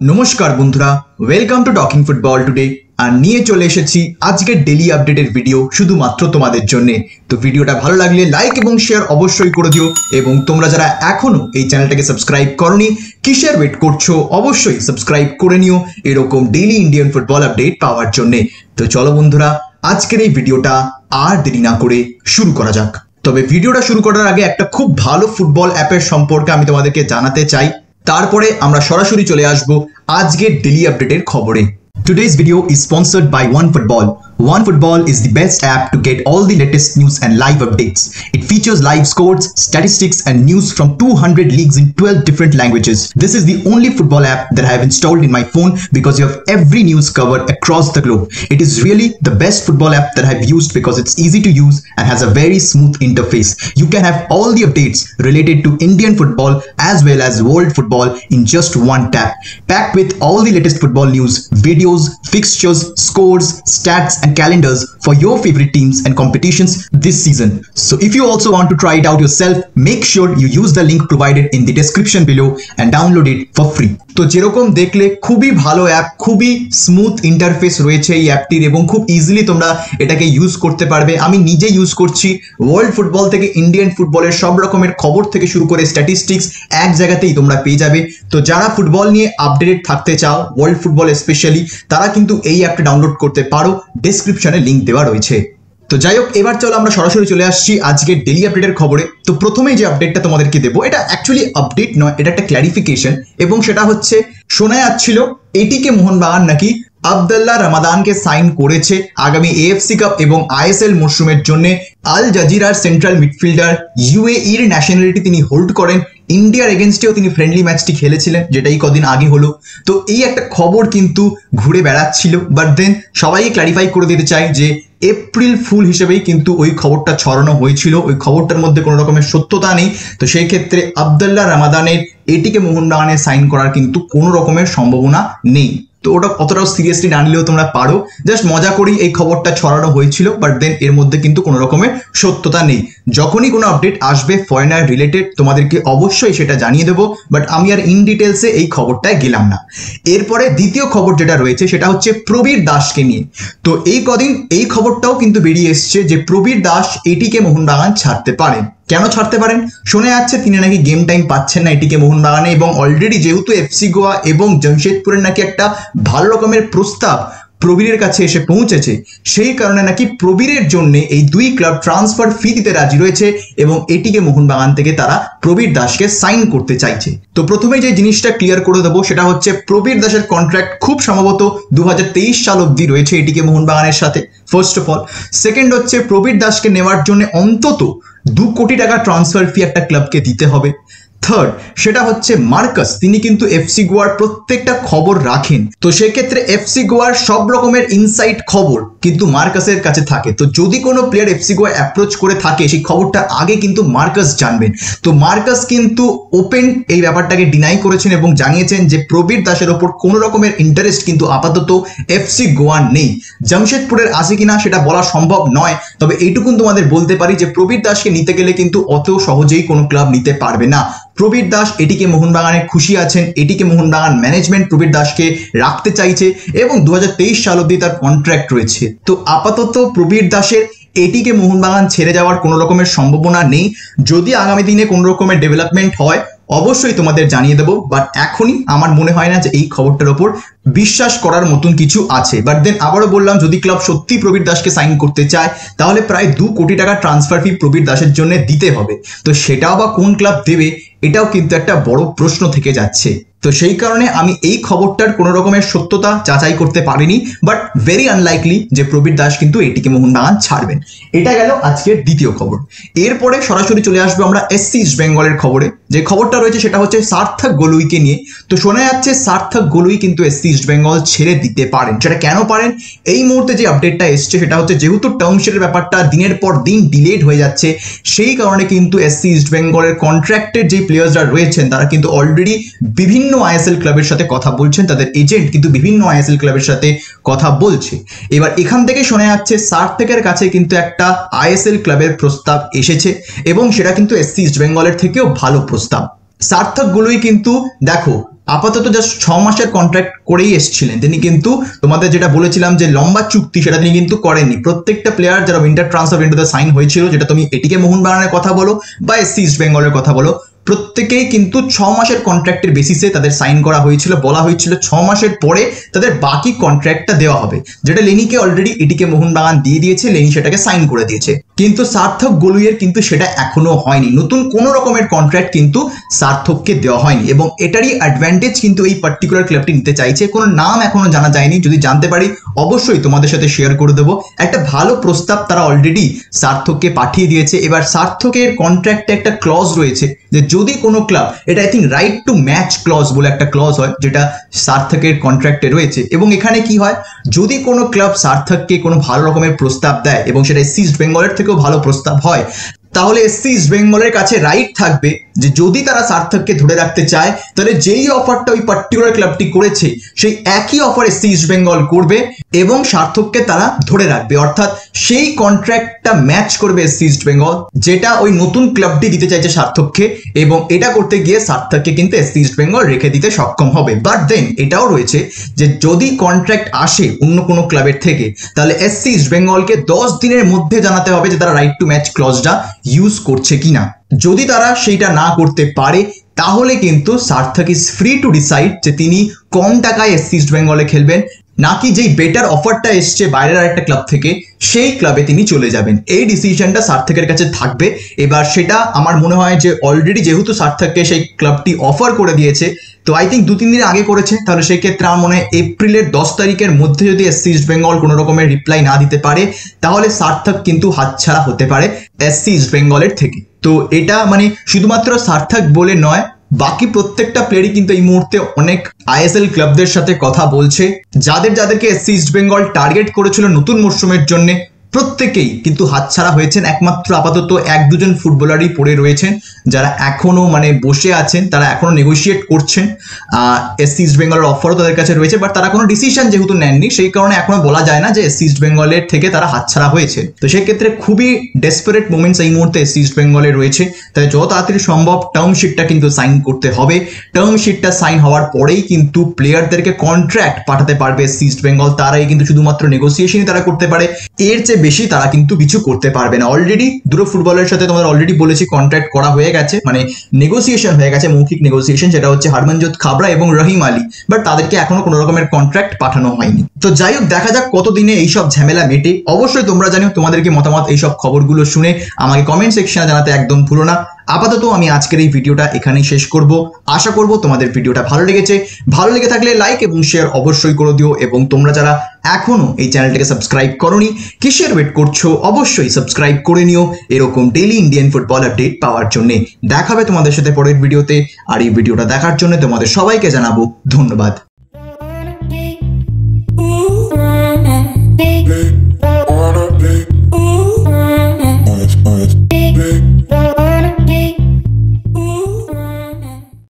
নমস্কার বন্ধুরা, welcome to talking football today. আর নিয়ে চলে এসেছি আজকের ডেইলি আপডেটের ভিডিও শুধুমাত্র তোমাদের জন্য। তো ভিডিওটা ভালো লাগলে লাইক এবং শেয়ার অবশ্যই করে দিও, এবং তোমরা যারা এখনো এই চ্যানেলটাকে সাবস্ক্রাইব করনি কিসের ওয়েট করছো, অবশ্যই সাবস্ক্রাইব করে নিও এরকম ডেইলি ইন্ডিয়ান ফুটবল আপডেট পাওয়ার জন্য। তো চলো বন্ধুরা, আজকের এই ভিডিওটা আর দেরি না করে শুরু করা যাক। তবে ভিডিওটা শুরু করার আগে একটা খুব ভালো ফুটবল অ্যাপের সম্পর্কে আমি তোমাদেরকে জানাতে চাই, তারপরে আমরা সরাসরি চলে আসব আজকের ডেইলি আপডেটের খবরে। Today's video is sponsored by OneFootball. OneFootball is the best app to get all the latest news and live updates. It features live scores, statistics and news from 200 leagues in 12 different languages. This is the only football app that I have installed in my phone because you have every news covered across the globe. It is really the best football app that I have used because it's easy to use and has a very smooth interface. You can have all the updates related to Indian football as well as world football in just one tap. Packed with all the latest football news, videos, fixtures, scores, stats and calendars for your favorite teams and competitions this season. So if you also want to try it out yourself, make sure you use the link provided in the description below and download it for free. তো যেরকম দেখলে খুবই ভালো app, খুবই smooth interface রয়েছে এই অ্যাপটির এবং খুব ইজিলি তোমরা এটাকে ইউজ করতে পারবে। আমি নিজে ইউজ করছি। ওয়ার্ল্ড ফুটবল থেকে ইন্ডিয়ান ফুটবলের সব রকমের খবর থেকে শুরু করে স্ট্যাটিস্টিক্স এক জায়গাতেই তোমরা পেয়ে যাবে। তো যারা ফুটবল নিয়ে আপডেটেড থাকতে চাও, ওয়ার্ল্ড ফুটবল স্পেশালি, তারা কিন্তু এই অ্যাপটা ডাউনলোড করতে পারো, ডেসক্রিপশনে লিঙ্ক দেওয়া রয়েছে। তো যাই হোক, এবার চলো আমরা সরাসরি চলে আসছি আজকের ডেইলি আপডেটের খবরে। তো প্রথমেই যে আপডেটটা তোমাদেরকে দেবো, এটা অ্যাকচুয়ালি আপডেট নয়, এটা একটা ক্ল্যারিফিকেশন, এবং সেটা হচ্ছে শোনা যাচ্ছিল এটিকে মোহনবাগান নাকি আবদুল্লাহ রমাদানকে সাইন করেছে আগামী এএফসি কাপ এবং আইএসএল মরশুমের জন্য। আল জাজিরার সেন্ট্রাল মিডফিল্ডার ইউএইর ন্যাশনালিটি তিনি হোল্ড করেন। ইন্ডিয়ার এগেনস্টেও তিনি ফ্রেন্ডলি ম্যাচটি খেলেছিলেন, যেটাই কদিন আগে হলো। তো এই একটা খবর কিন্তু ঘুরে বেড়াচ্ছিল, বাট দেন সবাই ক্ল্যারিফাই করে দিতে চাই যে এপ্রিল ফুল হিসেবেই কিন্তু ওই খবরটা ছড়ানো হয়েছিল, ওই খবরটার মধ্যে কোনো রকমের সত্যতা নেই। তো সেই ক্ষেত্রে আবদুল্লাহ রমাদানের এটিকে মোহনবাগানে সাইন করার কিন্তু কোনো রকমের সম্ভাবনা নেই। তো ওটা অতটাও সিরিয়াসলি না নিলেও তোমরা পারো, জাস্ট মজা করেই এই খবরটা ছড়ানো হয়েছিল, বাট দেন এর মধ্যে কিন্তু কোনো রকমের সত্যতা নেই। যখনই কোনো আপডেট আসবে ফরেনার রিলেটেড তোমাদেরকে অবশ্যই সেটা জানিয়ে দেবো, বাট আমি আর ইন ডিটেলসে এই খবরটায় গেলাম না। এরপরে দ্বিতীয় খবর যেটা রয়েছে সেটা হচ্ছে প্রবীর দাসকে নিয়ে। তো এই কদিন এই খবরটাও কিন্তু বেরিয়ে এসছে যে প্রবীর দাস এটিকে মোহনবাগান ছাড়তে পারেন। কেন ছাড়তে পারেন? শোনা যাচ্ছে তিনি নাকি গেম টাইম পাচ্ছেন না এটিকে মোহনবাগানে, এবং অলরেডি যেহেতু এফসি গোয়া এবং জামশেদপুরের নাকি একটা ভালো রকমের প্রস্তাব প্রবীরের কাছে এসে পৌঁছেছে, সেই কারণে নাকি প্রবীরের জন্য এই দুই ক্লাব ট্রান্সফার ফি দিতে রাজি রয়েছে এবং এটিকে মোহনবাগান থেকে তারা প্রবীর দাসকে সাইন করতে চাইছে। তো প্রথমে যে জিনিসটা ক্লিয়ার করে দেবো সেটা হচ্ছে প্রবীর দাসের কন্ট্রাক্ট খুব সম্ভবত 2023 সাল অবধি রয়েছে এটিকে মোহনবাগানের সাথে, ফার্স্ট অফ অল। সেকেন্ড হচ্ছে প্রবীর দাসকে নেওয়ার জন্য অন্তত 2 কোটি টাকা ট্রান্সফার ফি একটা ক্লাবকে দিতে হবে। থার্ড, সেটা হচ্ছে মার্কাস, তিনি কিন্তু এফসি গোয়ার প্রত্যেকটা খবর রাখেন। তো সেক্ষেত্রে এফসি গোয়ার সব রকমের ইনসাইড খবর কিন্তু মার্কাসের কাছে থাকে। তো যদি কোনো প্লেয়ার এফসি গোয়া অ্যাপ্রোচ করে থাকে, সেই খবরটা আগে কিন্তু মার্কাস জানবেন। তো মার্কাস কিন্তু ওপেন এই ব্যাপারটাকে ডিনাই করেছেন এবং জানিয়েছেন যে প্রবীর দাসের ওপর কোনো রকমের ইন্টারেস্ট কিন্তু আপাতত এফসি গোয়া নেই। জামশেদপুরের আছে কিনা সেটা বলা সম্ভব নয়, তবে এইটুকুন তোমাদের বলতে পারি যে প্রবীর দাসকে নিতে গেলে কিন্তু অত সহজেই কোনো ক্লাব নিতে পারবে না। প্রবীর দাস এটিকে মোহনবাগানে খুশি আছেন, এটিকে মোহনবাগান ম্যানেজমেন্ট প্রবীর দাসকে রাখতে চাইছে এবং 2023 সাল অবধি তার কন্ট্রাক্ট রয়েছে। তো আপাতত প্রবীর দাসের এটিকে মোহনবাগান ছেড়ে যাওয়ার কোনো রকমের সম্ভাবনা নেই। যদি আগামী দিনে কোনো রকমের ডেভেলপমেন্ট হয় অবশ্যই তোমাদের জানিয়ে দেবো, বাট এখনই আমার মনে হয় না যে এই খবরটার ওপর বিশ্বাস করার মতন কিছু আছে। বাট দেন আবারও বললাম, যদি ক্লাব সত্যি প্রবীর দাসকে সাইন করতে চায় তাহলে প্রায় 2 কোটি টাকা ট্রান্সফার ফি প্রবীর দাসের জন্য দিতে হবে। তো সেটাও বা কোন ক্লাব দেবে, এটাও কিন্তু একটা বড় প্রশ্ন থেকে যাচ্ছে। তো সেই কারণে আমি এই খবরটার কোনো রকমের সত্যতা যাচাই করতে পারিনি, বাট ভেরি আনলাইকলি যে প্রবীর দাস কিন্তু এটিকে মোহনবাগান ছাড়বেন। এটা গেল আজকের দ্বিতীয় খবর। এরপরে সরাসরি চলে আসবো আমরা এসসি ইস্ট বেঙ্গলের খবরে। যে খবরটা রয়েছে সেটা হচ্ছে সার্থক গোলুইকে নিয়ে। তো শোনা যাচ্ছে সার্থক গোলুই কিন্তু এসসি ইস্ট বেঙ্গল ছেড়ে দিতে পারেন। সেটা কেন পারেন, এই মুহূর্তে যে আপডেটটা এসছে সেটা হচ্ছে যেহেতু টার্ম শেয়ারের ব্যাপারটা দিনের পর দিন ডিলেড হয়ে যাচ্ছে, সেই কারণে কিন্তু এসসি ইস্ট বেঙ্গলের কন্ট্রাক্টেড যে প্লেয়ার্সরা রয়েছেন তারা কিন্তু অলরেডি বিভিন্ন আইএসএল ক্লাবের সাথে কথা বলছেন, তাদের এজেন্ট কিন্তু বিভিন্ন আইএসএল ক্লাবের সাথে কথা বলছে। এবার এখান থেকে শোনা যাচ্ছে সার্থকের কাছে কিন্তু একটা আইএসএল ক্লাবের প্রস্তাব এসেছে এবং সেটা কিন্তু এসসি ইস্ট বেঙ্গলের থেকেও ভালো প্রস্তাব। সার্থক গুলোই কিন্তু দেখো আপাতত জাস্ট 6 মাসের কন্ট্রাক্ট করেই এসেছিলেন। তিনি কিন্তু তোমাদের যেটা বলেছিলাম যে লম্বা চুক্তি, সেটা তিনি কিন্তু করেননি। প্রত্যেকটা প্লেয়ার যারা উইন্টার ট্রান্সফার উইন্ডোতে সাইন হয়েছিল, যেটা তুমি এটিকে মোহনবাগানের কথা বলো বা এসসি ইস্ট বেঙ্গলের কথা বলো, প্রত্যেকেই কিন্তু 6 মাসের কন্ট্রাক্টের বেসিসে তাদের সাইন করা হয়েছিল। বলা হয়েছিল 6 মাসের পরে তাদের বাকি কন্ট্রাক্টটা দেওয়া হবে, যেটা লেনিকে অলরেডি এটিকে মোহনবাগান দিয়ে দিয়েছে, লেনি সেটাকে সাইন করে দিয়েছে। কিন্তু সার্থক গলুইয়ের কিন্তু সেটা এখনো হয়নি। নতুন কোনো রকমের কন্ট্রাক্ট কিন্তু সার্থককে দেওয়া হয়নি এবং এটারই অ্যাডভান্টেজ কিন্তু এই পার্টিকুলার ক্লাবটি নিতে চাইছে। কোনো নাম এখনো জানা যায়নি, যদি জানতে পারি অবশ্যই তোমাদের সাথে শেয়ার করে দেবো। একটা ভালো প্রস্তাব তারা অলরেডি সার্থককে পাঠিয়ে দিয়েছে। এবার সার্থকের কন্ট্রাক্টে একটা ক্লজ রয়েছে যে যদি কোনো ক্লাব, এটা I think right to match clause বলে একটা ক্লজ হয়, যেটা সার্থকের কন্ট্রাক্টে রয়েছে। এবং এখানে কি হয়, যদি কোনো ক্লাব সার্থককে কোনো ভালো রকমের প্রস্তাব দেয় এবং সেটা এসসি ইস্ট বেঙ্গলের থেকেও ভালো প্রস্তাব হয়, তাহলে এসসি ইস্ট বেঙ্গলের কাছে রাইট থাকবে যে যদি তারা সার্থককে ধরে রাখতে চায়, তাহলে যেই অফারটা ওই পার্টিকুলার ক্লাবটি করেছে সেই একই অফার এসসি ইস্ট বেঙ্গল করবে এবং সার্থককে তারা ধরে রাখবে। অর্থাৎ সেই কন্ট্রাক্টটা ম্যাচ করবে এসসি ইস্ট বেঙ্গল, যেটা ওই নতুন ক্লাবটি দিতে চাইছে সার্থককে। এবং এটা করতে গিয়ে সার্থককে কিন্তু এসসি ইস্ট বেঙ্গল রেখে দিতে সক্ষম হবে। বাট দেন এটাও রয়েছে যে যদি কন্ট্রাক্ট আসে অন্য কোনো ক্লাবের থেকে, তাহলে এসসি ইস্ট বেঙ্গলকে 10 দিনের মধ্যে জানাতে হবে যে তারা রাইট টু ম্যাচ ক্লজটা ইউজ করছে কিনা। যদি তারা সেইটা না করতে পারে, তাহলে কিন্তু সার্থক ইজ ফ্রি টু ডিসাইড যে তিনি কম টাকায় এসসি ইস্ট বেঙ্গলে খেলবেন, নাকি যেই বেটার অফারটা এসছে বাইরের আরেকটা ক্লাব থেকে সেই ক্লাবে তিনি চলে যাবেন। এই ডিসিশনটা সার্থকের কাছে থাকবে। এবার সেটা আমার মনে হয় যে অলরেডি যেহেতু সার্থককে সেই ক্লাবটি অফার করে দিয়েছে, তো আই থিঙ্ক 2-3 দিন আগে করেছে, তাহলে সেই ক্ষেত্রে আমার মনে হয় এপ্রিলের 10 তারিখের মধ্যে যদি এসসি ইস্ট বেঙ্গল কোনো রকমের রিপ্লাই না দিতে পারে, তাহলে সার্থক কিন্তু হাতছাড়া হতে পারে এসসি ইস্ট বেঙ্গলের থেকে। তো এটা মানে শুধুমাত্র সার্থক বলে নয়, বাকি প্রত্যেকটা প্লেয়ারই কিন্তু এই মুহূর্তে অনেক আইএসএল ক্লাবদের সাথে কথা বলছে। যাদেরকে এসসি ইস্ট বেঙ্গল টার্গেট করেছিল নতুন মরশুমের জন্য, প্রত্যেকেই কিন্তু হাতছাড়া হয়েছেন। একমাত্র আপাতত 1-2 জন ফুটবলারই পড়ে রয়েছেন যারা এখনো মানে বসে আছেন, তারা এখনো নেগোশিয়েট করছেন। এসসি ইস্ট বেঙ্গলের অফারও তাদের কাছে রয়েছে, বাট তারা কোনো ডিসিশন যেহেতু নেননি, সেই কারণে এখনো বলা যায় না যে এসসি ইস্ট বেঙ্গলের থেকে তারা হাতছাড়া হয়েছে। তো সেই ক্ষেত্রে খুবই ডেসপারেট মোমেন্টস এই মুহূর্তে এসসি ইস্ট বেঙ্গলে রয়েছে। তাই যত তাড়াতাড়ি সম্ভব টার্ম শিটটা কিন্তু সাইন করতে হবে। টার্ম শিটটা সাইন হওয়ার পরেই কিন্তু প্লেয়ারদেরকে কন্ট্রাক্ট পাঠাতে পারবে এসসি ইস্ট বেঙ্গল। তারাই কিন্তু শুধুমাত্র নেগোসিয়েশনই তারা করতে পারে, এর চেয়ে বেশি তারা কিন্তু কিছু করতে পারবে না। অলরেডি দুটো ফুটবলের সাথে তোমাদের অলরেডি বলেছি কন্ট্রাক্ট করা হয়ে গেছে, মানে নেগোসিয়েশন হয়ে গেছে, মৌখিক নেগোসিয়েশন, সেটা হচ্ছে হারমনজোত খাবড়া এবং রহিম আলী, বাট তাদেরকে এখনো কোনো রকমের কন্ট্রাক্ট পাঠানো হয়নি। তো যাই হোক, দেখা যাক কতদিনে এইসব ঝামেলা মেটে। অবশ্যই তোমরা জানিও তোমাদের কি মতামত এইসব খবরগুলো শুনে, আমাকে কমেন্ট সেকশনে জানাতে একদম ভুলো না। আপাতত আমি আজকের এই ভিডিওটা এখানেই শেষ করব। আশা করব তোমাদের ভিডিওটা ভালো লেগেছে। ভালো লেগে থাকলে লাইক এবং শেয়ার অবশ্যই করে দিও। এবং তোমরা যারা এখনো এই চ্যানেলটাকে সাবস্ক্রাইব করোনি, কিসের ওয়েট করছো, অবশ্যই সাবস্ক্রাইব করে নিও এরকম ডেইলি ইন্ডিয়ান ফুটবল আপডেট পাওয়ার জন্য। দেখাবে তোমাদের সাথে পরের ভিডিওতে। আর এই ভিডিওটা দেখার জন্য তোমাদের সবাইকে জানাবো ধন্যবাদ।